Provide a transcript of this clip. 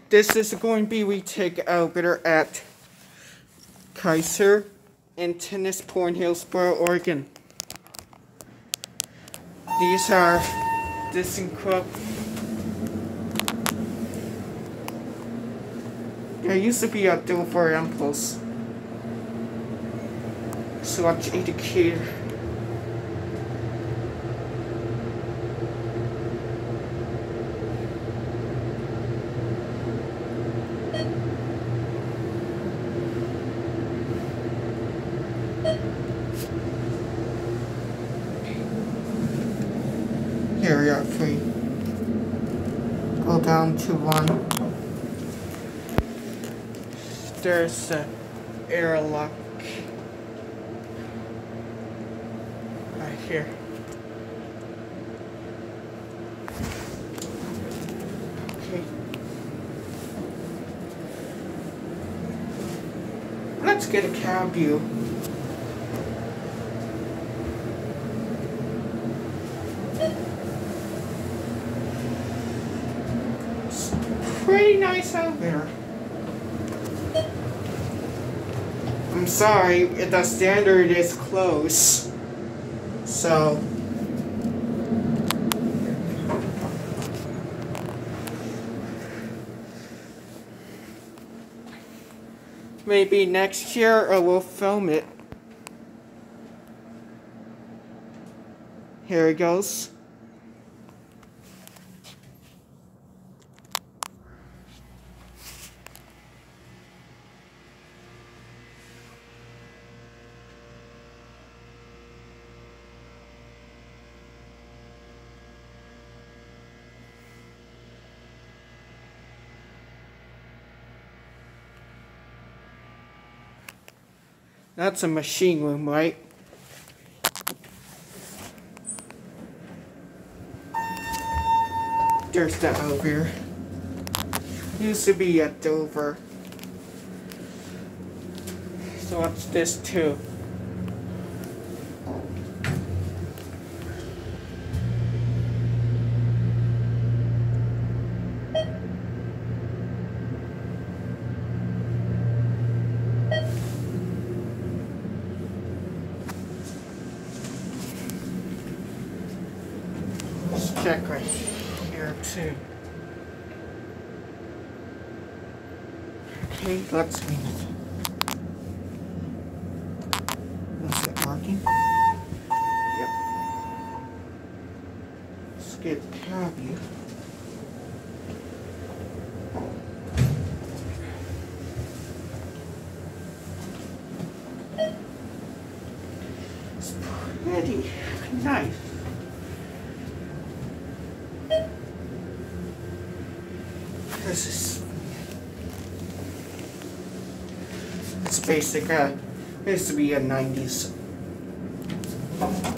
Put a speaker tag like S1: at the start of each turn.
S1: This is going to be retake elevator at Kaiser and Tennis Point, Hillsboro, Oregon. These are ThyssenKrupp. There used to be a Dover Impulse sludge indicator. Here we are, 3. Go down to 1. There's the airlock right here. Okay. Let's get a cab view. It's pretty nice out there. I'm sorry, the standard is close, so maybe next year I will film it. Here it goes. That's a machine room, right? There's the elevator. Used to be at Dover. So what's this too? Check right here too. Okay, let's read it. Is it working? Yep. Let's get the cab view. It's pretty nice. This is it's basic. It used to be a 90s.